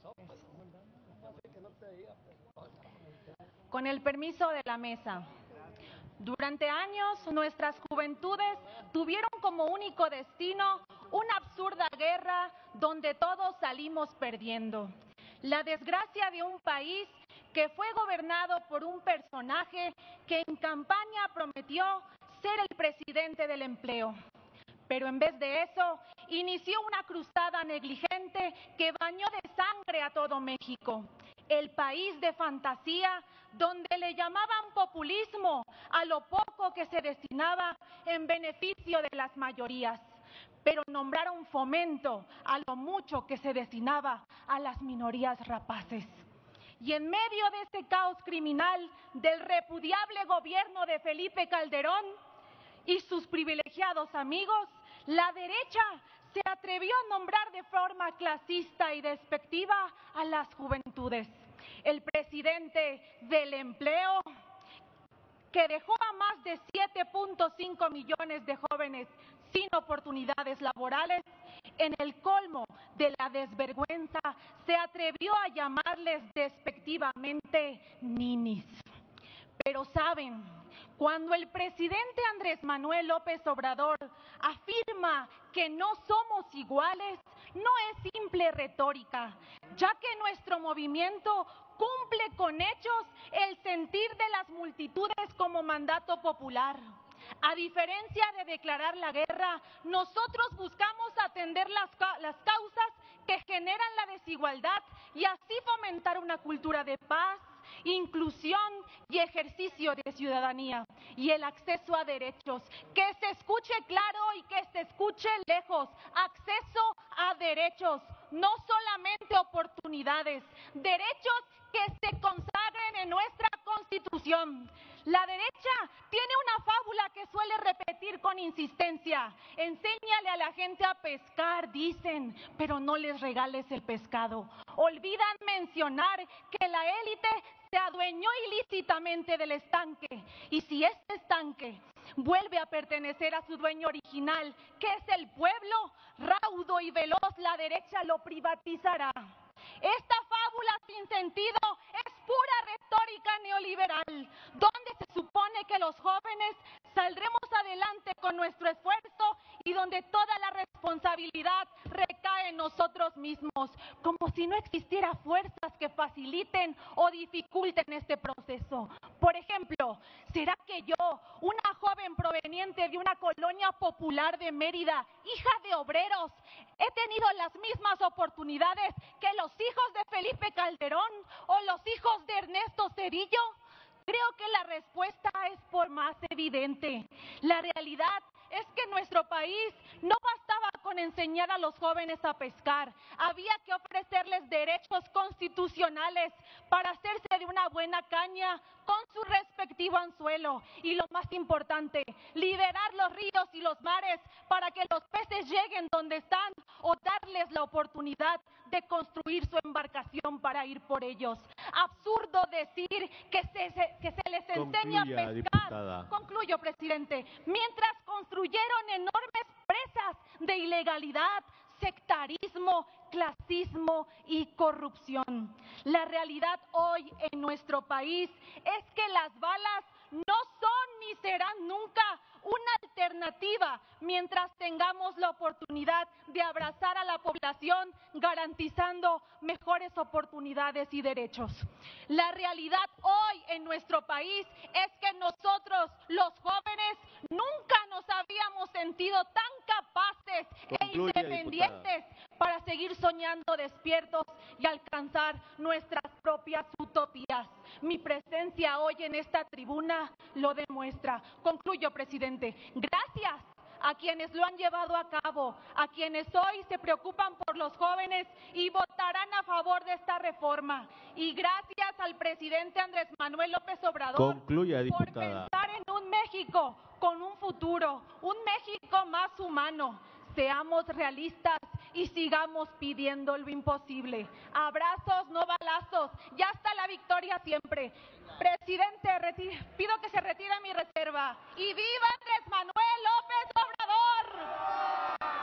Con el permiso de la mesa. Durante años, nuestras juventudes tuvieron como único destino una absurda guerra donde todos salimos perdiendo. La desgracia de un país que fue gobernado por un personaje que en campaña prometió ser el presidente del empleo. Pero en vez de eso, inició una cruzada negligente que bañó de sangre a todo México. El país de fantasía donde le llamaban populismo a lo poco que se destinaba en beneficio de las mayorías, pero nombraron fomento a lo mucho que se destinaba a las minorías rapaces. Y en medio de este caos criminal del repudiable gobierno de Felipe Calderón y sus privilegiados amigos, la derecha se atrevió a nombrar de forma clasista y despectiva a las juventudes. El presidente del empleo, que dejó a más de 7.5 millones de jóvenes sin oportunidades laborales, en el colmo de la desvergüenza, se atrevió a llamarles despectivamente ninis. Pero saben, cuando el presidente Andrés Manuel López Obrador afirma que no somos iguales, no es simple retórica, ya que nuestro movimiento cumple con hechos el sentir de las multitudes como mandato popular. A diferencia de declarar la guerra, nosotros buscamos atender las causas que generan la desigualdad y así fomentar una cultura de paz, inclusión y ejercicio de ciudadanía y el acceso a derechos. Que se escuche claro y que se escuche lejos. Acceso a derechos, no solamente oportunidades, derechos que se consagren en nuestra Constitución. La derecha tiene una fábula que suele repetir con insistencia. Enséñale a la gente a pescar, dicen, pero no les regales el pescado. Olvidan mencionar que la élite se adueñó ilícitamente del estanque. Y si este estanque vuelve a pertenecer a su dueño original, que es el pueblo, raudo y veloz, la derecha lo privatizará. Esta fábula sin sentido es pura retórica neoliberal, donde se supone que los jóvenes saldremos adelante con nuestro esfuerzo y donde toda la responsabilidad recae en nosotros mismos, como si no existiera fuerzas que faciliten o dificulten este proceso. Por ejemplo, ¿será que yo, una joven proveniente de una colonia popular de Mérida, hija de obreros, he tenido las mismas oportunidades que los hijos de Felipe Calderón o los hijos de Ernesto Zedillo? Creo que la respuesta es por más evidente. La realidad es que en nuestro país no bastaba con enseñar a los jóvenes a pescar. Había que ofrecerles derechos constitucionales para hacerse de una buena caña con su respectivo anzuelo. Y lo más importante, liberar los ríos y los mares para que los peces lleguen donde están o darles la oportunidad de construir su embarcación para ir por ellos. Absurdo decir que se les enseña a pescar. Diputada. Concluyo, presidente. Mientras construyeron enormes presas de ilegalidad, sectarismo, clasismo y corrupción. La realidad hoy en nuestro país es que las balas no son ni serán nunca una alternativa mientras tengamos la oportunidad de abrazar a la población garantizando mejores oportunidades y derechos. La realidad hoy en nuestro país es que nosotros, los jóvenes, nunca nos habíamos sentido tan capaces e independientes para seguir soñando despiertos y alcanzar nuestras propias utopías. Mi presencia hoy en esta tribuna lo demuestra. Concluyo, presidente. Gracias a quienes lo han llevado a cabo, a quienes hoy se preocupan por los jóvenes y votarán a favor de esta reforma. Y gracias al presidente Andrés Manuel López Obrador. Concluya, diputada. Por pensar en un México con un futuro, un México más humano. Seamos realistas y sigamos pidiendo lo imposible. Abrazos, no balazos. Ya está la victoria siempre. Presidente, pido que se retire mi reserva. ¡Y viva Andrés Manuel López Obrador!